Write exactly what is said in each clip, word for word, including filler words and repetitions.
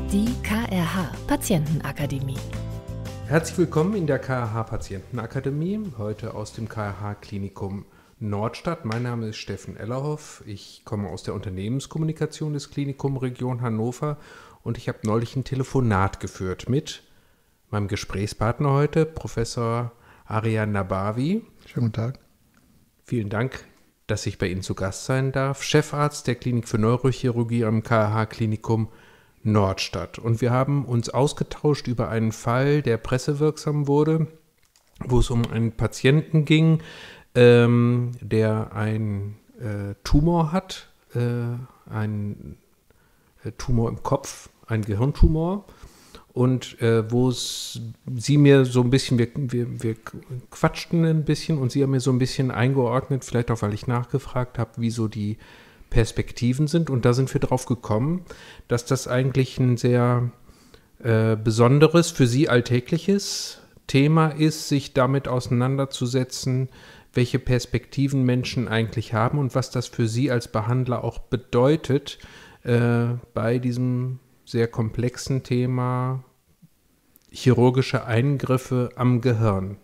Die K R H Patientenakademie. Herzlich willkommen in der K R H Patientenakademie, heute aus dem K R H Klinikum Nordstadt. Mein Name ist Steffen Ellerhoff, ich komme aus der Unternehmenskommunikation des Klinikum Region Hannover und ich habe neulich ein Telefonat geführt mit meinem Gesprächspartner heute, Professor Arjan Nabawi. Schönen guten Tag. Vielen Dank, dass ich bei Ihnen zu Gast sein darf. Chefarzt der Klinik für Neurochirurgie am K R H Klinikum Nordstadt. Und wir haben uns ausgetauscht über einen Fall, der pressewirksam wurde, wo es um einen Patienten ging, ähm, der einen äh, Tumor hat, äh, einen äh, Tumor im Kopf, einen Gehirntumor. Und äh, wo es sie mir so ein bisschen, wir, wir, wir quatschten ein bisschen und sie haben mir so ein bisschen eingeordnet, vielleicht auch, weil ich nachgefragt habe, wie so die Perspektiven sind. Und da sind wir drauf gekommen, dass das eigentlich ein sehr äh, besonderes, für sie alltägliches Thema ist, sich damit auseinanderzusetzen, welche Perspektiven Menschen eigentlich haben und was das für sie als Behandler auch bedeutet, äh, bei diesem sehr komplexen Thema chirurgische Eingriffe am Gehirn.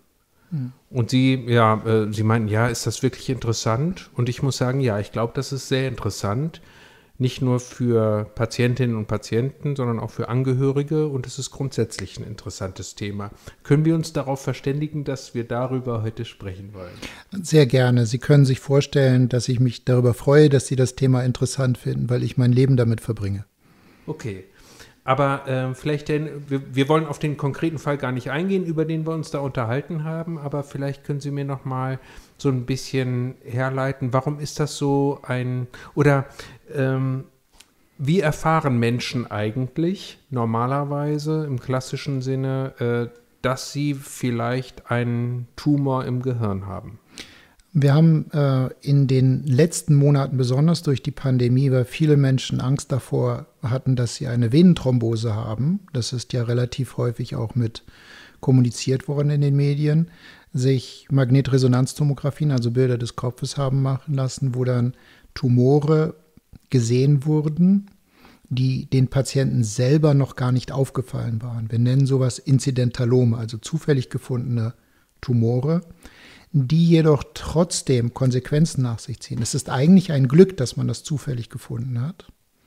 Und sie, ja, äh, sie meinten, ja, ist das wirklich interessant? Und ich muss sagen, ja, ich glaube, das ist sehr interessant. Nicht nur für Patientinnen und Patienten, sondern auch für Angehörige. Und es ist grundsätzlich ein interessantes Thema. Können wir uns darauf verständigen, dass wir darüber heute sprechen wollen? Sehr gerne. Sie können sich vorstellen, dass ich mich darüber freue, dass Sie das Thema interessant finden, weil ich mein Leben damit verbringe. Okay. Aber äh, vielleicht, denn, wir, wir wollen auf den konkreten Fall gar nicht eingehen, über den wir uns da unterhalten haben, aber vielleicht können Sie mir noch mal so ein bisschen herleiten, warum ist das so ein, oder ähm, wie erfahren Menschen eigentlich normalerweise im klassischen Sinne, äh, dass sie vielleicht einen Tumor im Gehirn haben? Wir haben äh, in den letzten Monaten, besonders durch die Pandemie, weil viele Menschen Angst davor hatten, dass sie eine Venenthrombose haben, das ist ja relativ häufig auch mit kommuniziert worden in den Medien, sich Magnetresonanztomographien, also Bilder des Kopfes haben machen lassen, wo dann Tumore gesehen wurden, die den Patienten selber noch gar nicht aufgefallen waren. Wir nennen sowas Inzidentalome, also zufällig gefundene Tumore, die jedoch trotzdem Konsequenzen nach sich ziehen. Es ist eigentlich ein Glück, dass man das zufällig gefunden hat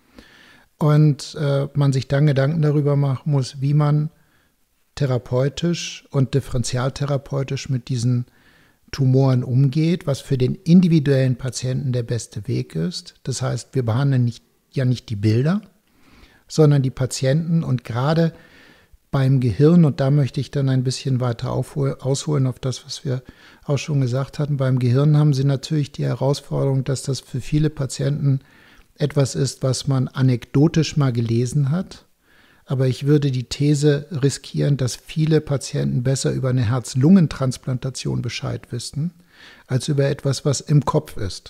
und äh, man sich dann Gedanken darüber machen muss, wie man therapeutisch und differentialtherapeutisch mit diesen Tumoren umgeht, was für den individuellen Patienten der beste Weg ist. Das heißt, wir behandeln nicht, ja nicht die Bilder, sondern die Patienten und gerade beim Gehirn, und da möchte ich dann ein bisschen weiter aufhol- ausholen auf das, was wir auch schon gesagt hatten, beim Gehirn haben Sie natürlich die Herausforderung, dass das für viele Patienten etwas ist, was man anekdotisch mal gelesen hat. Aber ich würde die These riskieren, dass viele Patienten besser über eine Herz-Lungen-Transplantation Bescheid wissen, als über etwas, was im Kopf ist.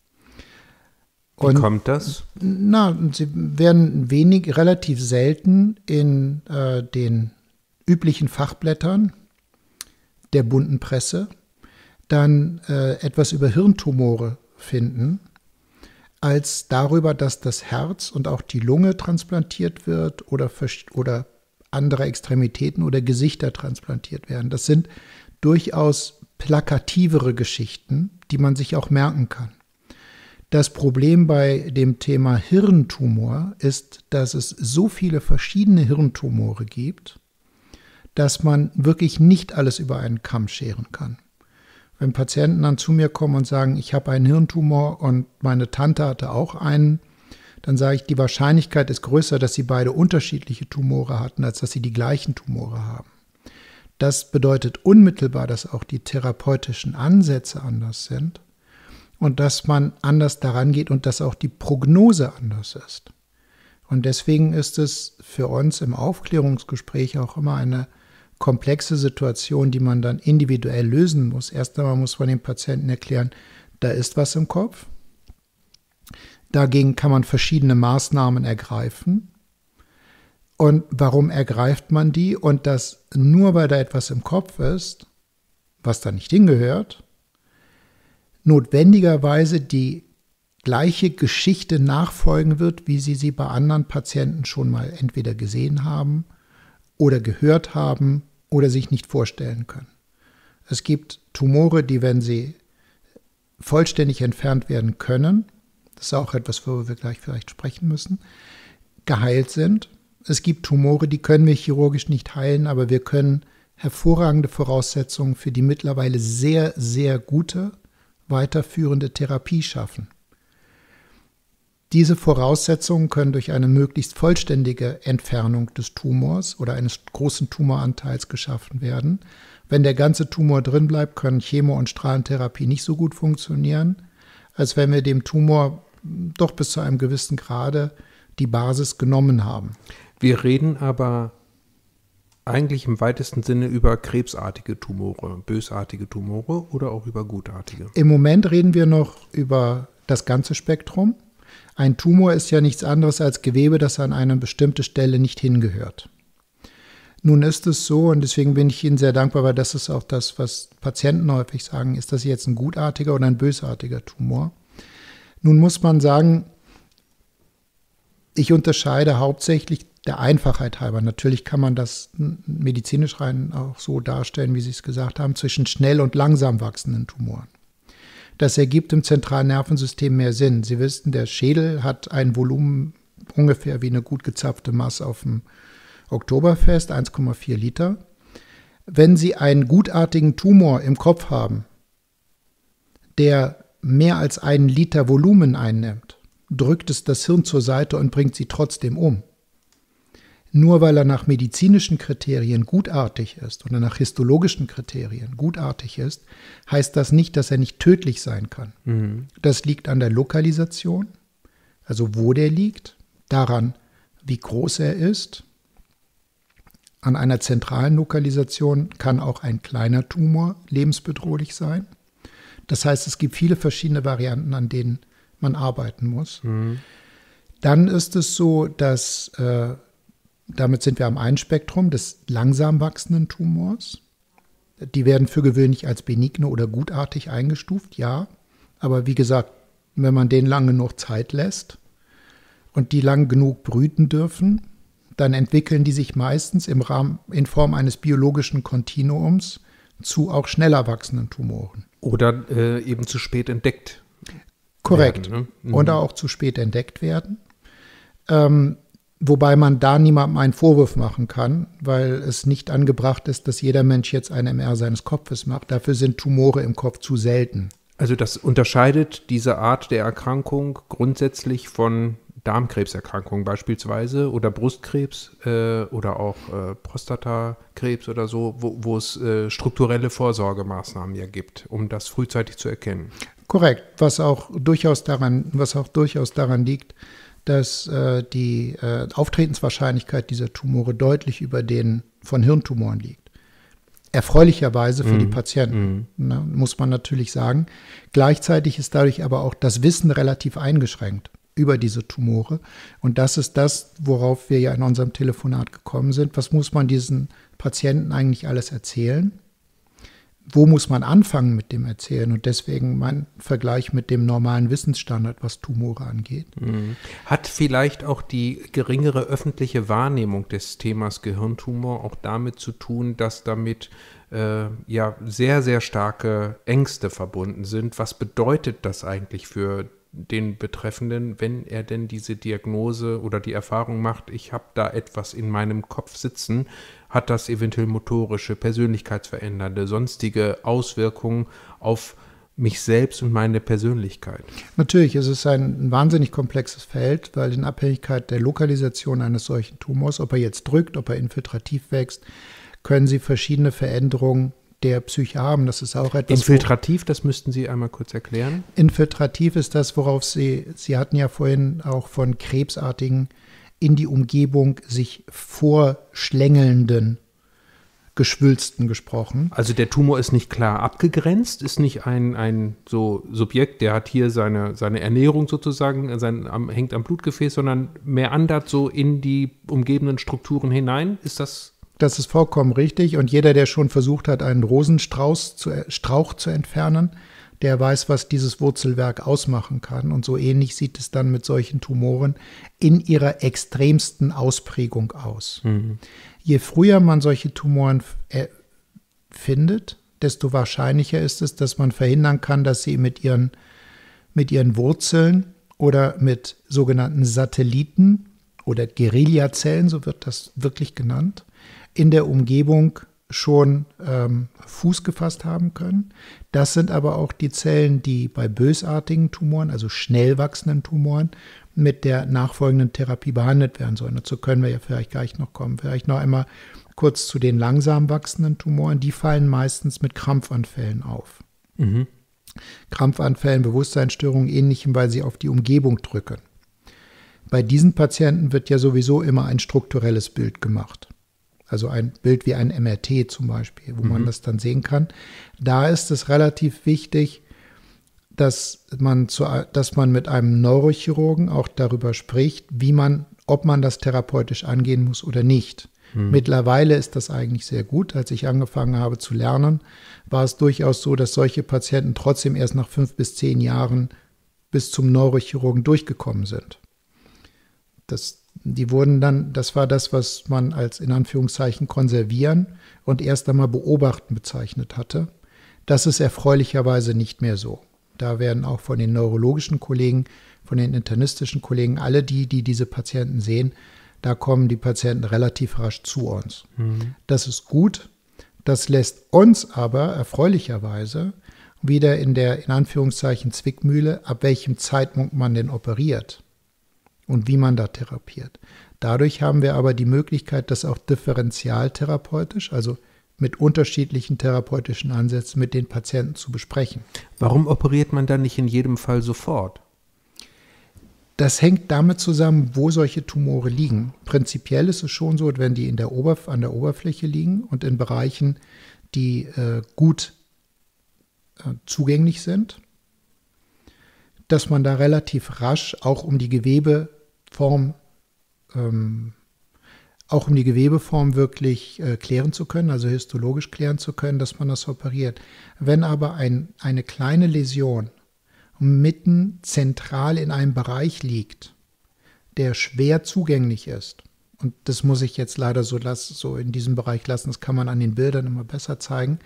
Wie und, kommt das? Na, sie werden wenig, relativ selten in äh, den üblichen Fachblättern der bunten Presse dann äh, etwas über Hirntumore finden, als darüber, dass das Herz und auch die Lunge transplantiert wird oder, oder andere Extremitäten oder Gesichter transplantiert werden. Das sind durchaus plakativere Geschichten, die man sich auch merken kann. Das Problem bei dem Thema Hirntumor ist, dass es so viele verschiedene Hirntumore gibt, dass man wirklich nicht alles über einen Kamm scheren kann. Wenn Patienten dann zu mir kommen und sagen, ich habe einen Hirntumor und meine Tante hatte auch einen, dann sage ich, die Wahrscheinlichkeit ist größer, dass sie beide unterschiedliche Tumore hatten, als dass sie die gleichen Tumore haben. Das bedeutet unmittelbar, dass auch die therapeutischen Ansätze anders sind. Und dass man anders daran geht und dass auch die Prognose anders ist. Und deswegen ist es für uns im Aufklärungsgespräch auch immer eine komplexe Situation, die man dann individuell lösen muss. Erst einmal muss man dem Patienten erklären, da ist was im Kopf. Dagegen kann man verschiedene Maßnahmen ergreifen. Und warum ergreift man die? Und das nur, weil da etwas im Kopf ist, was da nicht hingehört, notwendigerweise die gleiche Geschichte nachfolgen wird, wie Sie sie bei anderen Patienten schon mal entweder gesehen haben oder gehört haben oder sich nicht vorstellen können. Es gibt Tumore, die, wenn sie vollständig entfernt werden können, das ist auch etwas, worüber wir gleich vielleicht sprechen müssen, geheilt sind. Es gibt Tumore, die können wir chirurgisch nicht heilen, aber wir können hervorragende Voraussetzungen für die mittlerweile sehr, sehr gute weiterführende Therapie schaffen. Diese Voraussetzungen können durch eine möglichst vollständige Entfernung des Tumors oder eines großen Tumoranteils geschaffen werden. Wenn der ganze Tumor drin bleibt, können Chemo- und Strahlentherapie nicht so gut funktionieren, als wenn wir dem Tumor doch bis zu einem gewissen Grade die Basis genommen haben. Wir reden aber eigentlich im weitesten Sinne über krebsartige Tumore, bösartige Tumore oder auch über gutartige? Im Moment reden wir noch über das ganze Spektrum. Ein Tumor ist ja nichts anderes als Gewebe, das an eine bestimmte Stelle nicht hingehört. Nun ist es so, und deswegen bin ich Ihnen sehr dankbar, weil das ist auch das, was Patienten häufig sagen, ist das jetzt ein gutartiger oder ein bösartiger Tumor? Nun muss man sagen, ich unterscheide hauptsächlich der Einfachheit halber. Natürlich kann man das medizinisch rein auch so darstellen, wie Sie es gesagt haben, zwischen schnell und langsam wachsenden Tumoren. Das ergibt im zentralen Nervensystem mehr Sinn. Sie wissen, der Schädel hat ein Volumen ungefähr wie eine gut gezapfte Maß auf dem Oktoberfest, eins Komma vier Liter. Wenn Sie einen gutartigen Tumor im Kopf haben, der mehr als einen Liter Volumen einnimmt, drückt es das Hirn zur Seite und bringt Sie trotzdem um. Nur weil er nach medizinischen Kriterien gutartig ist oder nach histologischen Kriterien gutartig ist, heißt das nicht, dass er nicht tödlich sein kann. Mhm. Das liegt an der Lokalisation, also wo der liegt, daran, wie groß er ist. An einer zentralen Lokalisation kann auch ein kleiner Tumor lebensbedrohlich sein. Das heißt, es gibt viele verschiedene Varianten, an denen man arbeiten muss. Mhm. Dann ist es so, dass äh, damit sind wir am einen Spektrum des langsam wachsenden Tumors. Die werden für gewöhnlich als benigne oder gutartig eingestuft, ja. Aber wie gesagt, wenn man denen lange genug Zeit lässt und die lang genug brüten dürfen, dann entwickeln die sich meistens im Rahmen, in Form eines biologischen Kontinuums zu auch schneller wachsenden Tumoren. Oder äh, eben zu spät entdeckt. Korrekt. Werden, ne? Mhm. Oder auch zu spät entdeckt werden. Ähm, Wobei man da niemandem einen Vorwurf machen kann, weil es nicht angebracht ist, dass jeder Mensch jetzt ein M R seines Kopfes macht. Dafür sind Tumore im Kopf zu selten. Also das unterscheidet diese Art der Erkrankung grundsätzlich von Darmkrebserkrankungen beispielsweise oder Brustkrebs äh, oder auch äh, Prostatakrebs oder so, wo, wo es äh, strukturelle Vorsorgemaßnahmen ja gibt, um das frühzeitig zu erkennen. Korrekt, was auch durchaus daran, was auch durchaus daran liegt, dass äh, die äh, Auftretenswahrscheinlichkeit dieser Tumore deutlich über den von Hirntumoren liegt. Erfreulicherweise für mm. die Patienten, mm. ne, muss man natürlich sagen. Gleichzeitig ist dadurch aber auch das Wissen relativ eingeschränkt über diese Tumore. Und das ist das, worauf wir ja in unserem Telefonat gekommen sind. Was muss man diesen Patienten eigentlich alles erzählen? Wo muss man anfangen mit dem Erzählen? Und deswegen mein Vergleich mit dem normalen Wissensstandard, was Tumore angeht. Hat vielleicht auch die geringere öffentliche Wahrnehmung des Themas Gehirntumor auch damit zu tun, dass damit äh, ja sehr, sehr starke Ängste verbunden sind? Was bedeutet das eigentlich für den Betreffenden, wenn er denn diese Diagnose oder die Erfahrung macht, ich habe da etwas in meinem Kopf sitzen, hat das eventuell motorische, persönlichkeitsverändernde, sonstige Auswirkungen auf mich selbst und meine Persönlichkeit? Natürlich, es ist ein wahnsinnig komplexes Feld, weil in Abhängigkeit der Lokalisation eines solchen Tumors, ob er jetzt drückt, ob er infiltrativ wächst, können Sie verschiedene Veränderungen der Psyche haben. Das ist auch etwas. Infiltrativ, das müssten Sie einmal kurz erklären. Infiltrativ ist das, worauf Sie, Sie hatten ja vorhin auch von krebsartigen, in die Umgebung sich vorschlängelnden Geschwülsten gesprochen. Also der Tumor ist nicht klar abgegrenzt, ist nicht ein, ein so Subjekt, der hat hier seine, seine Ernährung sozusagen, sein, am, hängt am Blutgefäß, sondern meandert so in die umgebenden Strukturen hinein. Ist das? Das ist vollkommen richtig. Und jeder, der schon versucht hat, einen Rosenstrauß zu, Strauch zu entfernen, der weiß, was dieses Wurzelwerk ausmachen kann. Und so ähnlich sieht es dann mit solchen Tumoren in ihrer extremsten Ausprägung aus. Mhm. Je früher man solche Tumoren äh, findet, desto wahrscheinlicher ist es, dass man verhindern kann, dass sie mit ihren, mit ihren Wurzeln oder mit sogenannten Satelliten oder Guerillazellen, so wird das wirklich genannt, in der Umgebung schon ähm, Fuß gefasst haben können. Das sind aber auch die Zellen, die bei bösartigen Tumoren, also schnell wachsenden Tumoren, mit der nachfolgenden Therapie behandelt werden sollen. Dazu können wir ja vielleicht gleich noch kommen. Vielleicht noch einmal kurz zu den langsam wachsenden Tumoren. Die fallen meistens mit Krampfanfällen auf. Mhm. Krampfanfällen, Bewusstseinsstörungen, ähnlichem, weil sie auf die Umgebung drücken. Bei diesen Patienten wird ja sowieso immer ein strukturelles Bild gemacht. Also ein Bild wie ein M R T zum Beispiel, wo mhm. man das dann sehen kann. Da ist es relativ wichtig, dass man, zu, dass man mit einem Neurochirurgen auch darüber spricht, wie man, ob man das therapeutisch angehen muss oder nicht. Mhm. Mittlerweile ist das eigentlich sehr gut. Als ich angefangen habe zu lernen, war es durchaus so, dass solche Patienten trotzdem erst nach fünf bis zehn Jahren bis zum Neurochirurgen durchgekommen sind. Das, die wurden dann, das war das, was man als in Anführungszeichen konservieren und erst einmal beobachten bezeichnet hatte. Das ist erfreulicherweise nicht mehr so. Da werden auch von den neurologischen Kollegen, von den internistischen Kollegen, alle die, die diese Patienten sehen, da kommen die Patienten relativ rasch zu uns. Mhm. Das ist gut. Das lässt uns aber erfreulicherweise wieder in der, in Anführungszeichen, Zwickmühle, ab welchem Zeitpunkt man denn operiert und wie man da therapiert. Dadurch haben wir aber die Möglichkeit, das auch differentialtherapeutisch, also mit unterschiedlichen therapeutischen Ansätzen mit den Patienten zu besprechen. Warum operiert man dann nicht in jedem Fall sofort? Das hängt damit zusammen, wo solche Tumore liegen. Prinzipiell ist es schon so, wenn die in der Oberf- an der Oberfläche liegen und in Bereichen, die äh, gut äh, zugänglich sind, dass man da relativ rasch auch um die Gewebeform ähm, auch um die Gewebeform wirklich äh, klären zu können, also histologisch klären zu können, dass man das operiert. Wenn aber ein, eine kleine Läsion mitten zentral in einem Bereich liegt, der schwer zugänglich ist, und das muss ich jetzt leider so, lassen, so in diesem Bereich lassen, das kann man an den Bildern immer besser zeigen,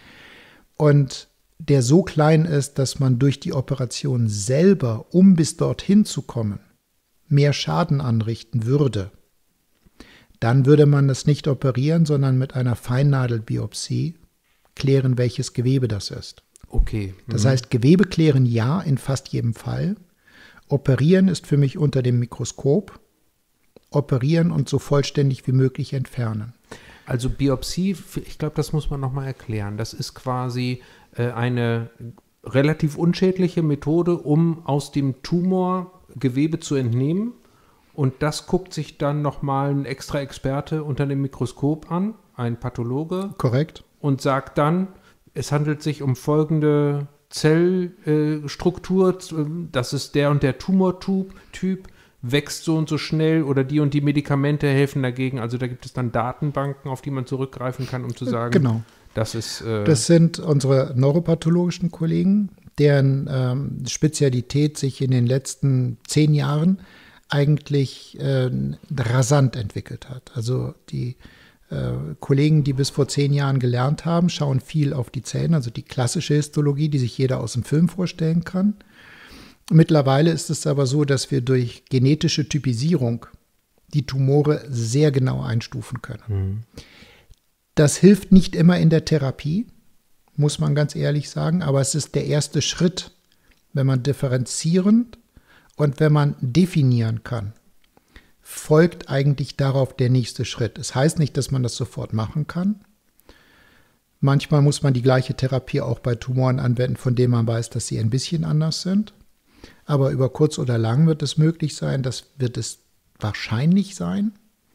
und der so klein ist, dass man durch die Operation selber, um bis dorthin zu kommen, mehr Schaden anrichten würde, dann würde man das nicht operieren, sondern mit einer Feinnadelbiopsie klären, welches Gewebe das ist. Okay. Mhm. Das heißt, Gewebe klären ja in fast jedem Fall. Operieren ist für mich unter dem Mikroskop. Operieren und so vollständig wie möglich entfernen. Also Biopsie, ich glaube, das muss man nochmal erklären. Das ist quasi äh, eine relativ unschädliche Methode, um aus dem Tumor Gewebe zu entnehmen. Und das guckt sich dann nochmal ein extra Experte unter dem Mikroskop an, ein Pathologe. Korrekt. Und sagt dann, es handelt sich um folgende Zellstruktur, äh, das ist der und der Tumortyp, wächst so und so schnell oder die und die Medikamente helfen dagegen. Also da gibt es dann Datenbanken, auf die man zurückgreifen kann, um zu sagen, genau. Das ist... Äh das sind unsere neuropathologischen Kollegen, deren ähm, Spezialität sich in den letzten zehn Jahren eigentlich äh, rasant entwickelt hat. Also die äh, Kollegen, die bis vor zehn Jahren gelernt haben, schauen viel auf die Zellen, also die klassische Histologie, die sich jeder aus dem Film vorstellen kann. Mittlerweile ist es aber so, dass wir durch genetische Typisierung die Tumore sehr genau einstufen können. Mhm. Das hilft nicht immer in der Therapie, muss man ganz ehrlich sagen, aber es ist der erste Schritt, wenn man differenzierend und wenn man definieren kann, folgt eigentlich darauf der nächste Schritt. Es heißt nicht, dass man das sofort machen kann. Manchmal muss man die gleiche Therapie auch bei Tumoren anwenden, von denen man weiß, dass sie ein bisschen anders sind. Aber über kurz oder lang wird es möglich sein, das wird es wahrscheinlich sein.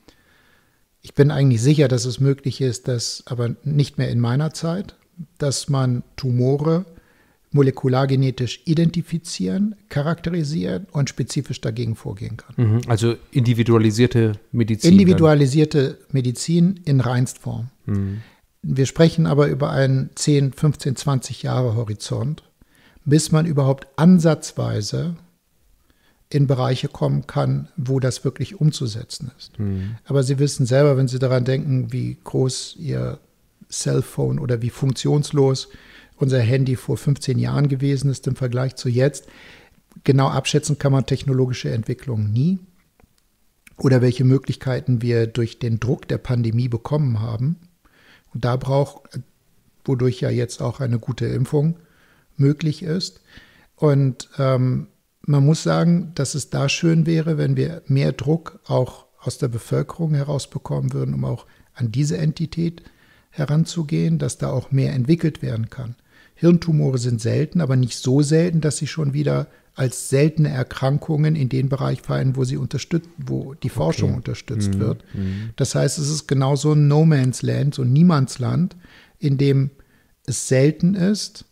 Ich bin eigentlich sicher, dass es möglich ist, dass, aber nicht mehr in meiner Zeit, dass man Tumore molekulargenetisch identifizieren, charakterisieren und spezifisch dagegen vorgehen kann. Also individualisierte Medizin. Individualisierte dann. Medizin in Reinstform. Mhm. Wir sprechen aber über einen zehn, fünfzehn, zwanzig Jahre Horizont. bis man überhaupt ansatzweise in Bereiche kommen kann, wo das wirklich umzusetzen ist. Mhm. Aber Sie wissen selber, wenn Sie daran denken, wie groß Ihr Cellphone oder wie funktionslos unser Handy vor fünfzehn Jahren gewesen ist im Vergleich zu jetzt, genau abschätzen kann man technologische Entwicklungen nie. Oder welche Möglichkeiten wir durch den Druck der Pandemie bekommen haben. Und da braucht, wodurch ja jetzt auch eine gute Impfung möglich ist. Und ähm, man muss sagen, dass es da schön wäre, wenn wir mehr Druck auch aus der Bevölkerung herausbekommen würden, um auch an diese Entität heranzugehen, dass da auch mehr entwickelt werden kann. Hirntumore sind selten, aber nicht so selten, dass sie schon wieder als seltene Erkrankungen in den Bereich fallen, wo sie unterstützt, wo die Forschung okay. unterstützt mhm. wird. Das heißt, es ist genau so ein No-Man's-Land, so ein Niemandsland, in dem es selten ist,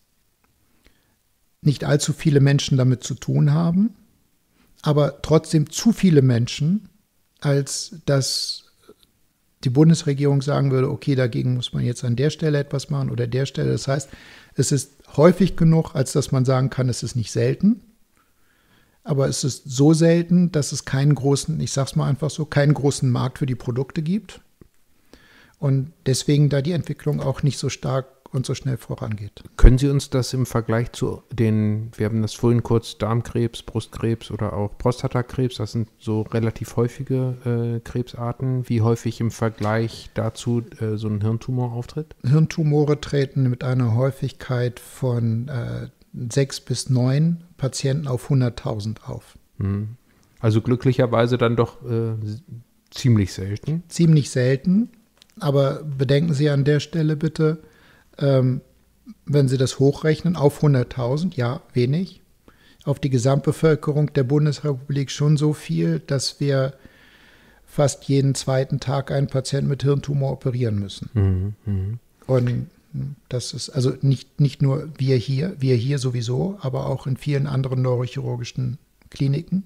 nicht allzu viele Menschen damit zu tun haben, aber trotzdem zu viele Menschen, als dass die Bundesregierung sagen würde, okay, dagegen muss man jetzt an der Stelle etwas machen oder der Stelle. Das heißt, es ist häufig genug, als dass man sagen kann, es ist nicht selten. Aber es ist so selten, dass es keinen großen, ich sag's mal einfach so, keinen großen Markt für die Produkte gibt. Und deswegen da die Entwicklung auch nicht so stark und so schnell vorangeht. Können Sie uns das im Vergleich zu den, wir haben das vorhin kurz, Darmkrebs, Brustkrebs oder auch Prostatakrebs, das sind so relativ häufige äh, Krebsarten, wie häufig im Vergleich dazu äh, so ein Hirntumor auftritt? Hirntumore treten mit einer Häufigkeit von äh, sechs bis neun Patienten auf hunderttausend auf. Also glücklicherweise dann doch äh, ziemlich selten. Ziemlich selten, aber bedenken Sie an der Stelle bitte, ähm, wenn Sie das hochrechnen, auf hunderttausend, ja, wenig. Auf die Gesamtbevölkerung der Bundesrepublik schon so viel, dass wir fast jeden zweiten Tag einen Patienten mit Hirntumor operieren müssen. Mhm, mh. Und das ist also nicht, nicht nur wir hier, wir hier sowieso, aber auch in vielen anderen neurochirurgischen Kliniken.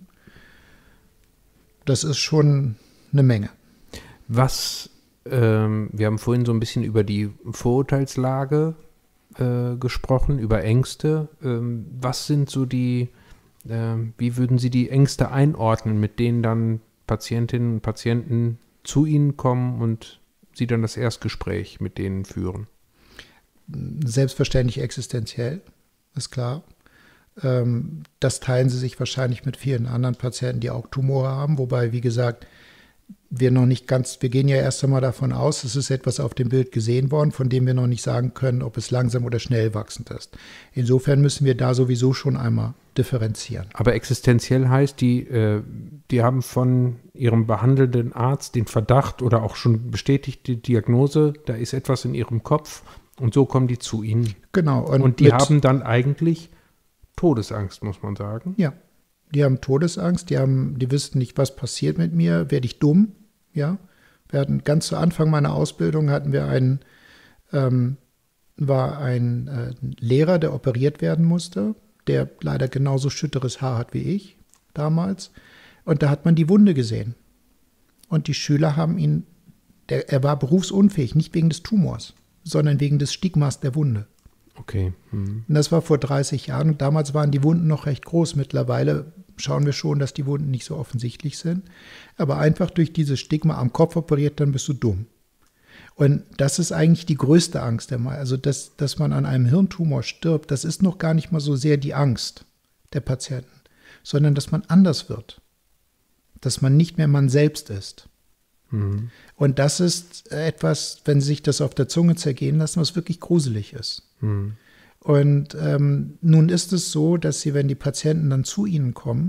Das ist schon eine Menge. Was, ähm, wir haben vorhin so ein bisschen über die Vorurteilslage äh, gesprochen, über Ängste. Ähm, was sind so die, äh, wie würden Sie die Ängste einordnen, mit denen dann Patientinnen und Patienten zu Ihnen kommen und Sie dann das Erstgespräch mit denen führen? Selbstverständlich existenziell, ist klar. Das teilen sie sich wahrscheinlich mit vielen anderen Patienten, die auch Tumore haben, wobei, wie gesagt, wir noch nicht ganz, wir gehen ja erst einmal davon aus, es ist etwas auf dem Bild gesehen worden, von dem wir noch nicht sagen können, ob es langsam oder schnell wachsend ist. Insofern müssen wir da sowieso schon einmal differenzieren. Aber existenziell heißt, die, äh, die haben von ihrem behandelnden Arzt den Verdacht oder auch schon bestätigte Diagnose, da ist etwas in ihrem Kopf. Und so kommen die zu Ihnen. Genau. Und, und die haben dann eigentlich Todesangst, muss man sagen. Ja, die haben Todesangst, die haben, die wissen nicht, was passiert mit mir, werde ich dumm, ja. Wir hatten ganz zu Anfang meiner Ausbildung hatten wir einen, ähm, war ein äh, Lehrer, der operiert werden musste, der leider genauso schütteres Haar hat wie ich damals. Und da hat man die Wunde gesehen. Und die Schüler haben ihn, der, er war berufsunfähig, nicht wegen des Tumors, sondern wegen des Stigmas der Wunde. Okay. Mhm. Und das war vor dreißig Jahren und damals waren die Wunden noch recht groß. Mittlerweile schauen wir schon, dass die Wunden nicht so offensichtlich sind. Aber einfach durch dieses Stigma am Kopf operiert, dann bist du dumm. Und das ist eigentlich die größte Angst der Mal. Also, dass, dass man an einem Hirntumor stirbt, das ist noch gar nicht mal so sehr die Angst der Patienten, sondern dass man anders wird. Dass man nicht mehr man selbst ist. Mhm. Und das ist etwas, wenn Sie sich das auf der Zunge zergehen lassen, was wirklich gruselig ist. Mhm. Und ähm, nun ist es so, dass Sie, wenn die Patienten dann zu Ihnen kommen,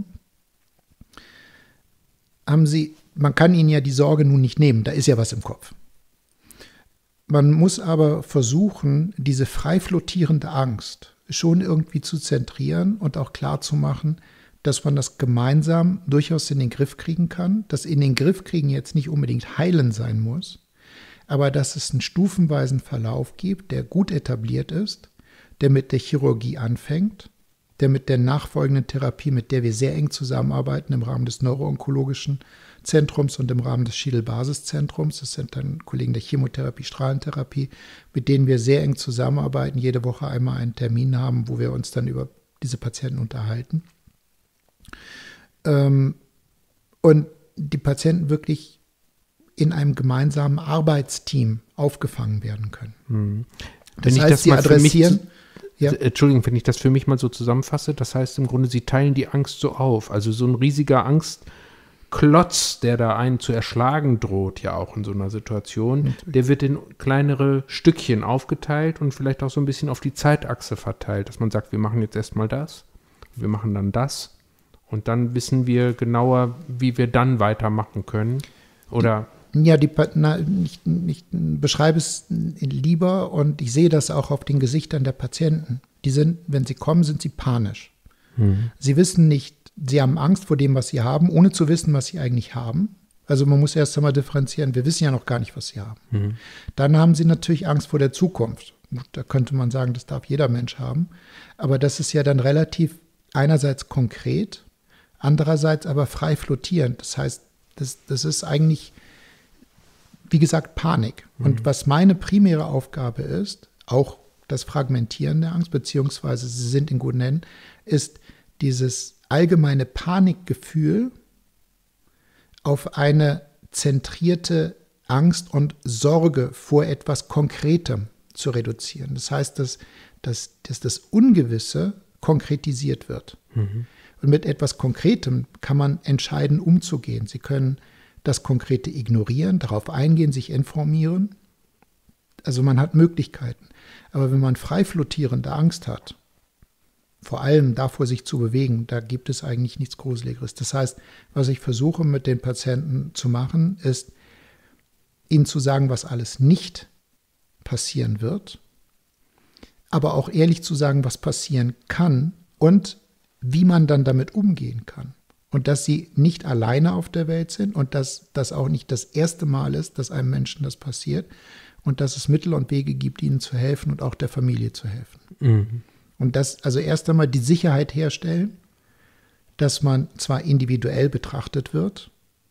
haben Sie, man kann Ihnen ja die Sorge nun nicht nehmen, da ist ja was im Kopf. Man muss aber versuchen, diese frei flottierende Angst schon irgendwie zu zentrieren und auch klar zu machen, dass man das gemeinsam durchaus in den Griff kriegen kann, dass in den Griff kriegen jetzt nicht unbedingt heilen sein muss, aber dass es einen stufenweisen Verlauf gibt, der gut etabliert ist, der mit der Chirurgie anfängt, der mit der nachfolgenden Therapie, mit der wir sehr eng zusammenarbeiten im Rahmen des Neuroonkologischen Zentrums und im Rahmen des Schiedel-Basiszentrums, das sind dann Kollegen der Chemotherapie, Strahlentherapie, mit denen wir sehr eng zusammenarbeiten, jede Woche einmal einen Termin haben, wo wir uns dann über diese Patienten unterhalten. Ähm, und die Patienten wirklich in einem gemeinsamen Arbeitsteam aufgefangen werden können. Hm. Das Wenn heißt, ich das sie mal adressieren. Für mich, Ja. Entschuldigung, wenn ich das für mich mal so zusammenfasse, das heißt im Grunde, Sie teilen die Angst so auf. Also so ein riesiger Angstklotz, der da einen zu erschlagen droht, ja auch in so einer Situation, Natürlich. der wird in kleinere Stückchen aufgeteilt und vielleicht auch so ein bisschen auf die Zeitachse verteilt, dass man sagt, wir machen jetzt erstmal das, wir machen dann das und dann wissen wir genauer, wie wir dann weitermachen können. Oder Ja, die, na, ich, ich beschreibe es lieber und ich sehe das auch auf den Gesichtern der Patienten. Die sind, wenn sie kommen, sind sie panisch. Mhm. Sie wissen nicht, sie haben Angst vor dem, was sie haben, ohne zu wissen, was sie eigentlich haben. Also man muss erst einmal differenzieren, wir wissen ja noch gar nicht, was sie haben. Mhm. Dann haben sie natürlich Angst vor der Zukunft. Da könnte man sagen, das darf jeder Mensch haben. Aber das ist ja dann relativ einerseits konkret, andererseits aber frei flottierend. Das heißt, das, das ist eigentlich, wie gesagt, Panik. Mhm. Und was meine primäre Aufgabe ist, auch das Fragmentieren der Angst, beziehungsweise Sie sind in guten Händen, ist dieses allgemeine Panikgefühl auf eine zentrierte Angst und Sorge vor etwas Konkretem zu reduzieren. Das heißt, dass, dass, dass das Ungewisse konkretisiert wird. Mhm. Und mit etwas Konkretem kann man entscheiden, umzugehen. Sie können das Konkrete ignorieren, darauf eingehen, sich informieren. Also man hat Möglichkeiten. Aber wenn man frei flottierende Angst hat, vor allem davor sich zu bewegen, da gibt es eigentlich nichts Gruseligeres. Das heißt, was ich versuche mit den Patienten zu machen, ist, ihnen zu sagen, was alles nicht passieren wird, aber auch ehrlich zu sagen, was passieren kann und wie man dann damit umgehen kann. Und dass sie nicht alleine auf der Welt sind und dass das auch nicht das erste Mal ist, dass einem Menschen das passiert und dass es Mittel und Wege gibt, ihnen zu helfen und auch der Familie zu helfen. Mhm. Und das, also erst einmal die Sicherheit herstellen, dass man zwar individuell betrachtet wird,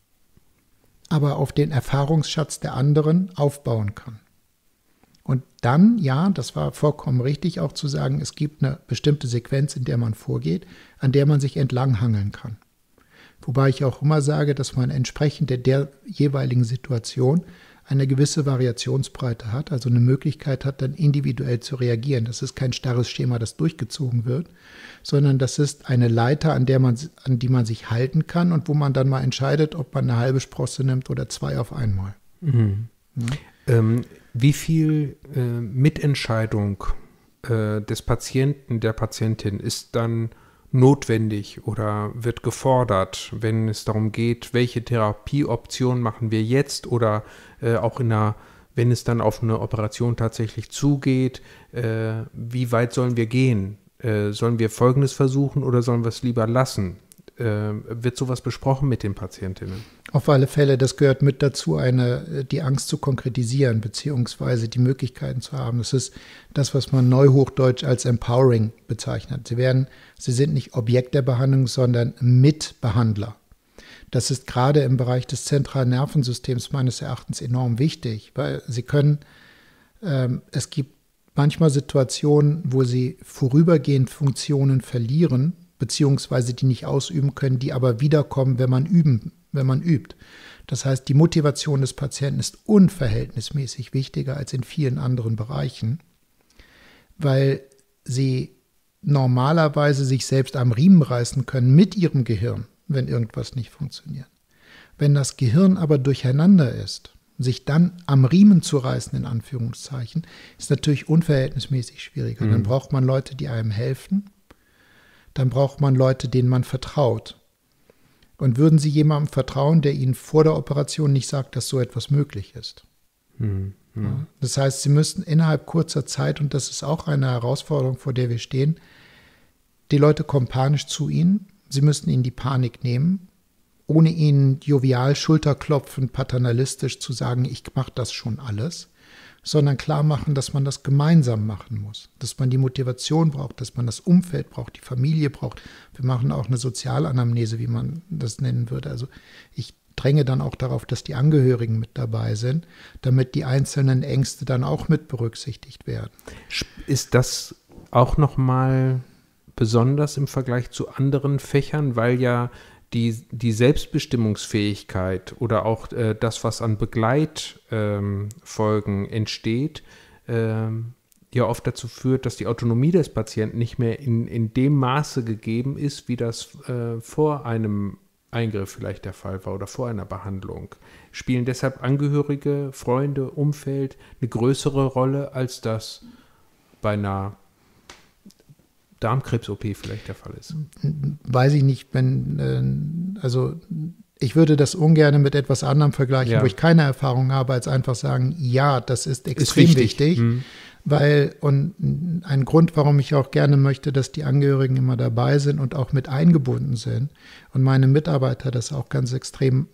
aber auf den Erfahrungsschatz der anderen aufbauen kann. Und dann, ja, das war vollkommen richtig, auch zu sagen, es gibt eine bestimmte Sequenz, in der man vorgeht, an der man sich entlanghangeln kann. Wobei ich auch immer sage, dass man entsprechend der, der jeweiligen Situation eine gewisse Variationsbreite hat, also eine Möglichkeit hat, dann individuell zu reagieren. Das ist kein starres Schema, das durchgezogen wird, sondern das ist eine Leiter, an der man, an die man sich halten kann und wo man dann mal entscheidet, ob man eine halbe Sprosse nimmt oder zwei auf einmal. Mhm. Ja. Ähm, wie viel äh, Mitentscheidung äh, des Patienten, der Patientin ist dann notwendig oder wird gefordert, wenn es darum geht, welche Therapieoption machen wir jetzt oder äh, auch in einer, wenn es dann auf eine Operation tatsächlich zugeht, äh, wie weit sollen wir gehen? Äh, sollen wir Folgendes versuchen oder sollen wir es lieber lassen? Äh, wird sowas besprochen mit den Patientinnen? Auf alle Fälle, das gehört mit dazu, eine, die Angst zu konkretisieren, beziehungsweise die Möglichkeiten zu haben. Das ist das, was man neuhochdeutsch als Empowering bezeichnet. Sie werden, sie sind nicht Objekt der Behandlung, sondern Mitbehandler. Das ist gerade im Bereich des zentralen Nervensystems meines Erachtens enorm wichtig, weil sie können, ähm, es gibt manchmal Situationen, wo sie vorübergehend Funktionen verlieren, beziehungsweise die nicht ausüben können, die aber wiederkommen, wenn man üben, wenn man übt. Das heißt, die Motivation des Patienten ist unverhältnismäßig wichtiger als in vielen anderen Bereichen, weil sie normalerweise sich selbst am Riemen reißen können mit ihrem Gehirn, wenn irgendwas nicht funktioniert. Wenn das Gehirn aber durcheinander ist, sich dann am Riemen zu reißen, in Anführungszeichen, ist natürlich unverhältnismäßig schwieriger. Mhm. Dann braucht man Leute, die einem helfen. Dann braucht man Leute, denen man vertraut. Und würden Sie jemandem vertrauen, der Ihnen vor der Operation nicht sagt, dass so etwas möglich ist? Hm, hm. Ja, das heißt, Sie müssten innerhalb kurzer Zeit, und das ist auch eine Herausforderung, vor der wir stehen, die Leute kommen panisch zu Ihnen, Sie müssten ihnen die Panik nehmen, ohne ihnen jovial schulterklopfend, paternalistisch zu sagen, ich mache das schon alles, sondern klar machen, dass man das gemeinsam machen muss, dass man die Motivation braucht, dass man das Umfeld braucht, die Familie braucht. Wir machen auch eine Sozialanamnese, wie man das nennen würde. Also ich dränge dann auch darauf, dass die Angehörigen mit dabei sind, damit die einzelnen Ängste dann auch mit berücksichtigt werden. Ist das auch nochmal besonders im Vergleich zu anderen Fächern, weil ja die, die Selbstbestimmungsfähigkeit oder auch äh, das, was an Begleitfolgen ähm, entsteht, ähm, ja oft dazu führt, dass die Autonomie des Patienten nicht mehr in, in dem Maße gegeben ist, wie das äh, vor einem Eingriff vielleicht der Fall war oder vor einer Behandlung. Spielen deshalb Angehörige, Freunde, Umfeld eine größere Rolle, als das bei einer Darmkrebs-O P vielleicht der Fall ist? Weiß ich nicht, wenn, äh, also ich würde das ungern mit etwas anderem vergleichen, ja. wo ich keine Erfahrung habe, als einfach sagen, ja, das ist extrem ist wichtig, wichtig mhm. weil, und ein Grund, warum ich auch gerne möchte, dass die Angehörigen immer dabei sind und auch mit eingebunden sind und meine Mitarbeiter das auch ganz extrem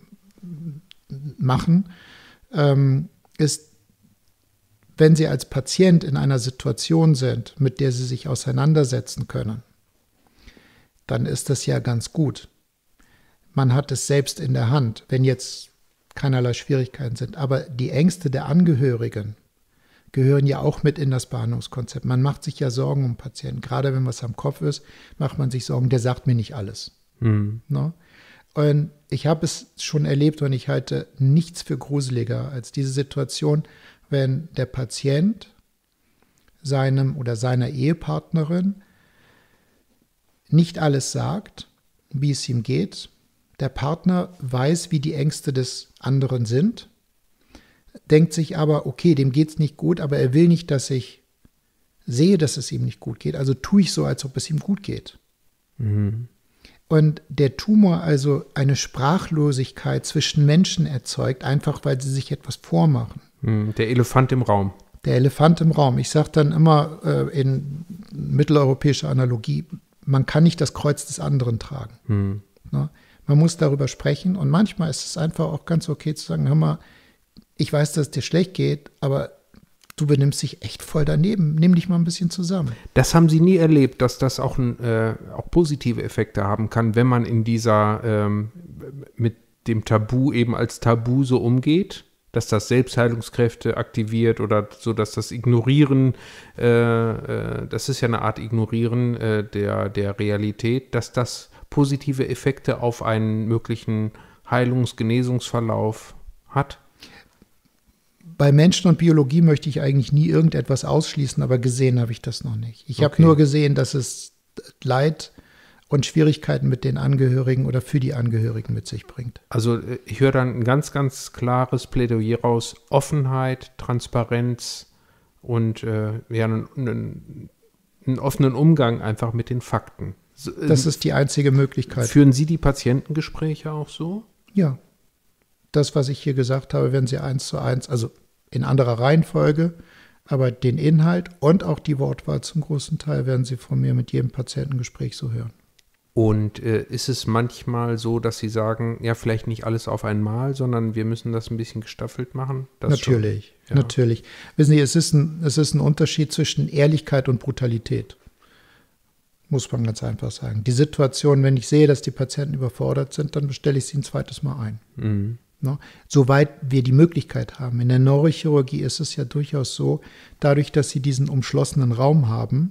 machen, ähm, ist, wenn sie als Patient in einer Situation sind, mit der sie sich auseinandersetzen können, dann ist das ja ganz gut. Man hat es selbst in der Hand, wenn jetzt keinerlei Schwierigkeiten sind. Aber die Ängste der Angehörigen gehören ja auch mit in das Behandlungskonzept. Man macht sich ja Sorgen um Patienten. Gerade wenn was am Kopf ist, macht man sich Sorgen, der sagt mir nicht alles. Mhm. No? Und ich habe es schon erlebt und ich halte nichts für gruseliger als diese Situation, wenn der Patient seinem oder seiner Ehepartnerin nicht alles sagt, wie es ihm geht. Der Partner weiß, wie die Ängste des anderen sind, denkt sich aber, okay, dem geht es nicht gut, aber er will nicht, dass ich sehe, dass es ihm nicht gut geht. Also tue ich so, als ob es ihm gut geht. Mhm. Und der Tumor also eine Sprachlosigkeit zwischen Menschen erzeugt, einfach weil sie sich etwas vormachen. Der Elefant im Raum. Der Elefant im Raum. Ich sage dann immer äh, in mitteleuropäischer Analogie, man kann nicht das Kreuz des anderen tragen. Hm. Ne? Man muss darüber sprechen und manchmal ist es einfach auch ganz okay zu sagen, hör mal, ich weiß, dass es dir schlecht geht, aber du benimmst dich echt voll daneben. Nimm dich mal ein bisschen zusammen. Das haben Sie nie erlebt, dass das auch, ein, äh, auch positive Effekte haben kann, wenn man in dieser, ähm, mit dem Tabu eben als Tabu so umgeht? Dass das Selbstheilungskräfte aktiviert oder so, dass das Ignorieren, äh, äh, das ist ja eine Art Ignorieren äh, der, der Realität, dass das positive Effekte auf einen möglichen Heilungs-, Genesungsverlauf hat? Bei Menschen und Biologie möchte ich eigentlich nie irgendetwas ausschließen, aber gesehen habe ich das noch nicht. Ich habe Okay. nur gesehen, dass es Leid und Schwierigkeiten mit den Angehörigen oder für die Angehörigen mit sich bringt. Also ich höre dann ein ganz, ganz klares Plädoyer raus. Offenheit, Transparenz und äh, ja, einen, einen, einen offenen Umgang einfach mit den Fakten. Das ist die einzige Möglichkeit. Führen Sie die Patientengespräche auch so? Ja. Das, was ich hier gesagt habe, werden Sie eins zu eins, also in anderer Reihenfolge, aber den Inhalt und auch die Wortwahl zum großen Teil werden Sie von mir mit jedem Patientengespräch so hören. Und äh, ist es manchmal so, dass Sie sagen, ja, vielleicht nicht alles auf einmal, sondern wir müssen das ein bisschen gestaffelt machen? Das natürlich, schon, ja. natürlich. Wissen Sie, es ist, ein, es ist ein Unterschied zwischen Ehrlichkeit und Brutalität. Muss man ganz einfach sagen. Die Situation, wenn ich sehe, dass die Patienten überfordert sind, dann bestelle ich sie ein zweites Mal ein. Mhm. No? Soweit wir die Möglichkeit haben. In der Neurochirurgie ist es ja durchaus so, dadurch, dass Sie diesen umschlossenen Raum haben,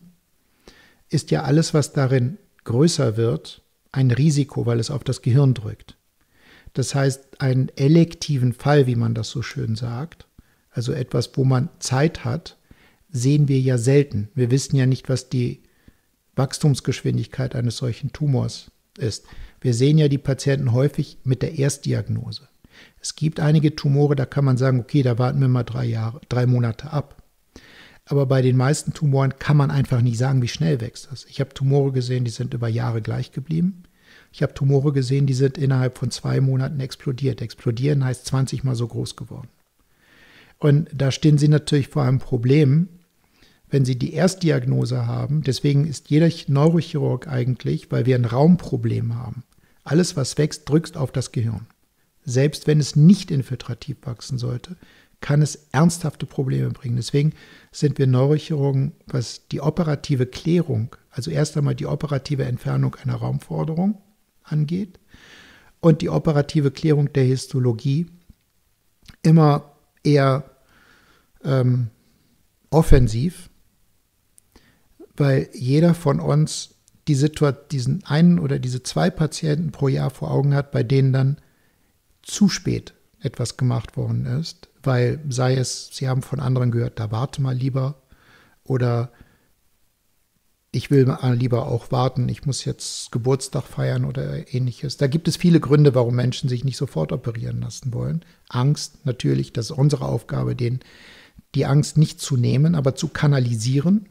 ist ja alles, was darin größer wird, ein Risiko, weil es auf das Gehirn drückt. Das heißt, einen elektiven Fall, wie man das so schön sagt, also etwas, wo man Zeit hat, sehen wir ja selten. Wir wissen ja nicht, was die Wachstumsgeschwindigkeit eines solchen Tumors ist. Wir sehen ja die Patienten häufig mit der Erstdiagnose. Es gibt einige Tumore, da kann man sagen, okay, da warten wir mal drei Jahre, drei Monate ab. Aber bei den meisten Tumoren kann man einfach nicht sagen, wie schnell wächst das. Ich habe Tumore gesehen, die sind über Jahre gleich geblieben. Ich habe Tumore gesehen, die sind innerhalb von zwei Monaten explodiert. Explodieren heißt zwanzig Mal so groß geworden. Und da stehen Sie natürlich vor einem Problem, wenn Sie die Erstdiagnose haben. Deswegen ist jeder Neurochirurg eigentlich, weil wir ein Raumproblem haben. Alles, was wächst, drückt auf das Gehirn. Selbst wenn es nicht infiltrativ wachsen sollte, kann es ernsthafte Probleme bringen. Deswegen sind wir Neurochirurgen, was die operative Klärung, also erst einmal die operative Entfernung einer Raumforderung angeht und die operative Klärung der Histologie, immer eher ähm, offensiv, weil jeder von uns die Situation, diesen einen oder diese zwei Patienten pro Jahr vor Augen hat, bei denen dann zu spät etwas gemacht worden ist, weil sei es, sie haben von anderen gehört, da warte mal lieber oder ich will mal lieber auch warten, ich muss jetzt Geburtstag feiern oder ähnliches. Da gibt es viele Gründe, warum Menschen sich nicht sofort operieren lassen wollen. Angst natürlich, das ist unsere Aufgabe, den, die Angst nicht zu nehmen, aber zu kanalisieren.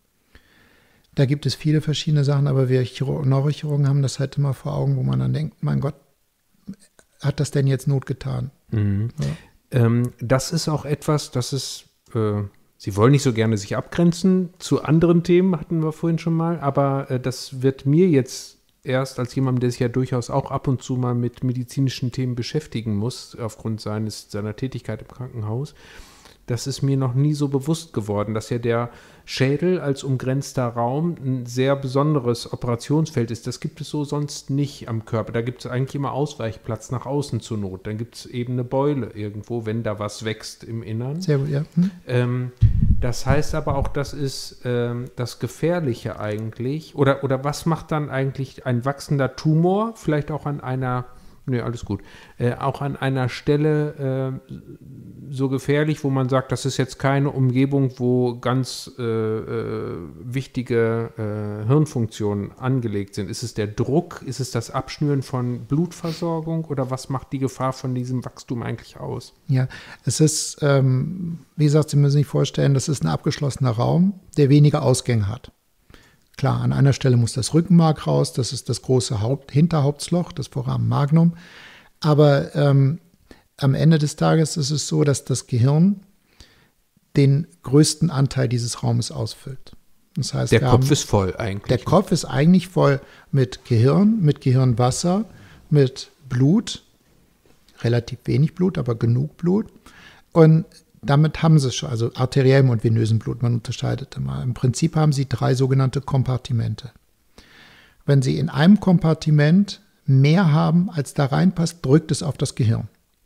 Da gibt es viele verschiedene Sachen, aber wir Chiro- Neurochirurgen haben das halt immer vor Augen, wo man dann denkt, mein Gott, hat das denn jetzt Not getan? Mhm. Ja. Ähm, das ist auch etwas, das ist, äh, Sie wollen nicht so gerne sich abgrenzen zu anderen Themen, hatten wir vorhin schon mal, aber äh, das wird mir jetzt erst als jemand, der sich ja durchaus auch ab und zu mal mit medizinischen Themen beschäftigen muss, aufgrund seines, seiner Tätigkeit im Krankenhaus, das ist mir noch nie so bewusst geworden, dass ja der Schädel als umgrenzter Raum ein sehr besonderes Operationsfeld ist. Das gibt es so sonst nicht am Körper. Da gibt es eigentlich immer Ausweichplatz nach außen zur Not. Dann gibt es eben eine Beule irgendwo, wenn da was wächst im Innern. Sehr gut, ja. Hm. Ähm, das heißt aber auch, das ist ähm, das Gefährliche eigentlich. Oder, oder was macht dann eigentlich ein wachsender Tumor, vielleicht auch an einer Nee, alles gut. Äh, auch an einer Stelle äh, so gefährlich, wo man sagt, das ist jetzt keine Umgebung, wo ganz äh, äh, wichtige äh, Hirnfunktionen angelegt sind. Ist es der Druck? Ist es das Abschnüren von Blutversorgung? Oder was macht die Gefahr von diesem Wachstum eigentlich aus? Ja, es ist, ähm, wie gesagt, Sie müssen sich vorstellen, das ist ein abgeschlossener Raum, der wenige Ausgänge hat. Klar, an einer Stelle muss das Rückenmark raus, das ist das große Haupt Hinterhauptsloch, das Foramen Magnum. Aber ähm, am Ende des Tages ist es so, dass das Gehirn den größten Anteil dieses Raumes ausfüllt. Das heißt, der wir Kopf haben, ist voll eigentlich. Der Kopf ist eigentlich voll mit Gehirn, mit Gehirnwasser, mit Blut, relativ wenig Blut, aber genug Blut. Und damit haben sie es schon, also arteriellem und venösen Blut, man unterscheidet immer. Im Prinzip haben sie drei sogenannte Kompartimente. Wenn sie in einem Kompartiment mehr haben, als da reinpasst, drückt es auf das Gehirn.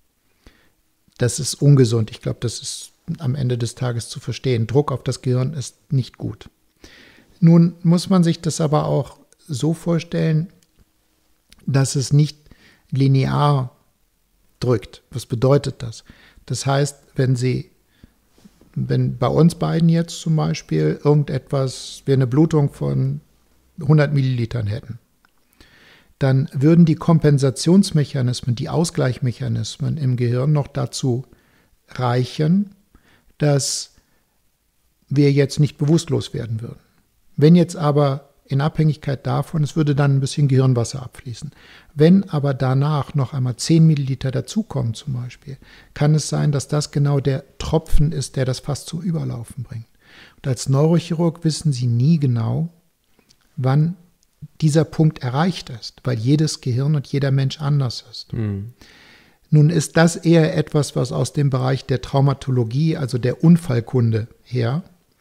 Das ist ungesund. Ich glaube, das ist am Ende des Tages zu verstehen. Druck auf das Gehirn ist nicht gut. Nun muss man sich das aber auch so vorstellen, dass es nicht linear drückt. Was bedeutet das? Das heißt, wenn Sie, wenn bei uns beiden jetzt zum Beispiel irgendetwas, wir eine Blutung von hundert Millilitern hätten, dann würden die Kompensationsmechanismen, die Ausgleichsmechanismen im Gehirn noch dazu reichen, dass wir jetzt nicht bewusstlos werden würden. Wenn jetzt aber in Abhängigkeit davon, es würde dann ein bisschen Gehirnwasser abfließen. Wenn aber danach noch einmal zehn Milliliter dazukommen zum Beispiel, kann es sein, dass das genau der Tropfen ist, der das fast zum Überlaufen bringt. Und als Neurochirurg wissen Sie nie genau, wann dieser Punkt erreicht ist, weil jedes Gehirn und jeder Mensch anders ist. Mhm. Nun ist das eher etwas, was aus dem Bereich der Traumatologie, also der Unfallkunde her,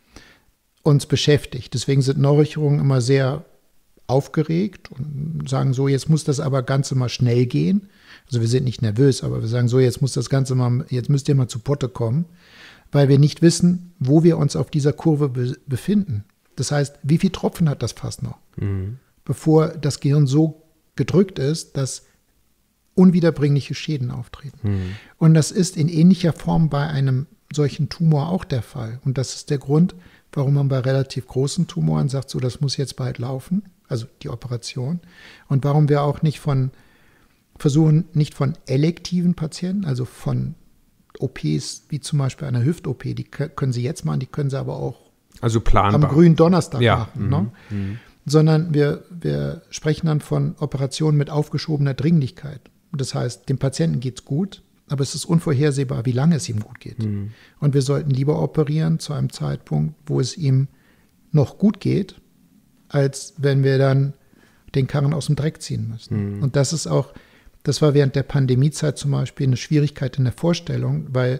uns beschäftigt. Deswegen sind Neurochirurgen immer sehr aufgeregt und sagen so, jetzt muss das aber Ganze mal schnell gehen. Also wir sind nicht nervös, aber wir sagen so, jetzt muss das Ganze mal, jetzt müsst ihr mal zu Potte kommen, weil wir nicht wissen, wo wir uns auf dieser Kurve be- befinden. Das heißt, wie viel Tropfen hat das Fass noch, mhm. bevor das Gehirn so gedrückt ist, dass unwiederbringliche Schäden auftreten. Mhm. Und das ist in ähnlicher Form bei einem solchen Tumor auch der Fall. Und das ist der Grund, warum man bei relativ großen Tumoren sagt, so, das muss jetzt bald laufen, also die Operation. Und warum wir auch nicht von, versuchen, nicht von elektiven Patienten, also von O Ps, wie zum Beispiel einer Hüft-O P, die können Sie jetzt machen, die können Sie aber auch also planbar. am grünen Donnerstag ja. machen. Mhm. Ne? Mhm. Sondern wir, wir sprechen dann von Operationen mit aufgeschobener Dringlichkeit. Das heißt, dem Patienten geht es gut, aber es ist unvorhersehbar, wie lange es ihm gut geht. Mhm. Und wir sollten lieber operieren zu einem Zeitpunkt, wo es ihm noch gut geht, als wenn wir dann den Karren aus dem Dreck ziehen müssen. Mhm. Und das ist auch, das war während der Pandemiezeit zum Beispiel eine Schwierigkeit in der Vorstellung, weil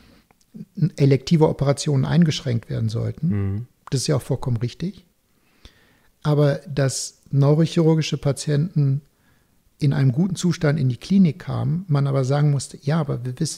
elektive Operationen eingeschränkt werden sollten. Mhm. Das ist ja auch vollkommen richtig. Aber dass neurochirurgische Patienten in einem guten Zustand in die Klinik kamen, man aber sagen musste, ja, aber wir wissen nicht,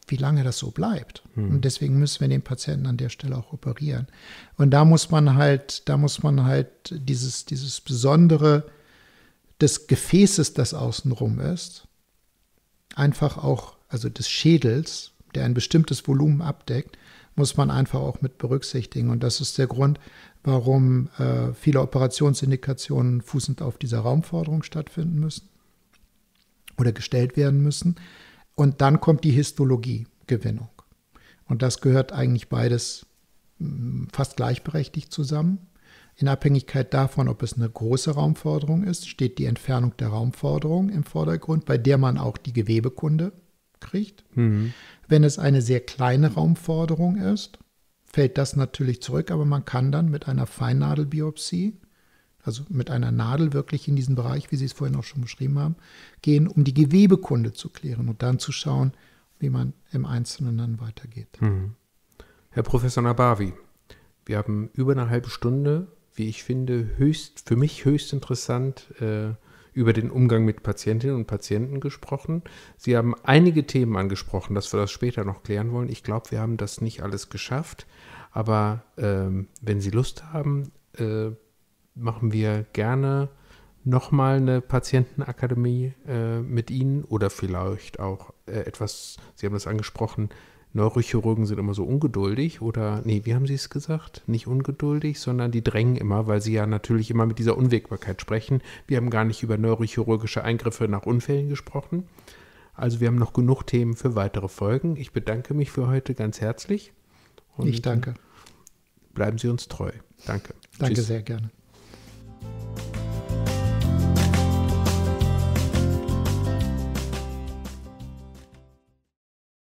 wie lange das so bleibt. Hm. Und deswegen müssen wir den Patienten an der Stelle auch operieren. Und da muss man halt, da muss man halt dieses, dieses Besondere des Gefäßes, das außenrum ist, einfach auch, also des Schädels, der ein bestimmtes Volumen abdeckt, muss man einfach auch mit berücksichtigen. Und das ist der Grund, warum äh, viele Operationsindikationen fußend auf dieser Raumforderung stattfinden müssen oder gestellt werden müssen. Und dann kommt die Histologiegewinnung. Und das gehört eigentlich beides mh, fast gleichberechtigt zusammen. In Abhängigkeit davon, ob es eine große Raumforderung ist, steht die Entfernung der Raumforderung im Vordergrund, bei der man auch die Gewebekunde kriegt. Mhm. Wenn es eine sehr kleine Raumforderung ist, fällt das natürlich zurück, aber man kann dann mit einer Feinnadelbiopsie, also mit einer Nadel wirklich in diesen Bereich, wie Sie es vorhin auch schon beschrieben haben, gehen, um die Gewebekunde zu klären und dann zu schauen, wie man im Einzelnen dann weitergeht. Mhm. Herr Professor Nabavi, wir haben über eine halbe Stunde, wie ich finde, höchst, für mich höchst interessant äh, über den Umgang mit Patientinnen und Patienten gesprochen. Sie haben einige Themen angesprochen, dass wir das später noch klären wollen. Ich glaube, wir haben das nicht alles geschafft, aber ähm, wenn Sie Lust haben, äh, machen wir gerne nochmal eine Patientenakademie äh, mit Ihnen oder vielleicht auch äh, etwas, Sie haben das angesprochen, Neurochirurgen sind immer so ungeduldig oder, nee, wie haben Sie es gesagt? Nicht ungeduldig, sondern die drängen immer, weil sie ja natürlich immer mit dieser Unwägbarkeit sprechen. Wir haben gar nicht über neurochirurgische Eingriffe nach Unfällen gesprochen. Also wir haben noch genug Themen für weitere Folgen. Ich bedanke mich für heute ganz herzlich. Und ich danke. Bleiben Sie uns treu. Danke. Danke Tschüss. sehr gerne.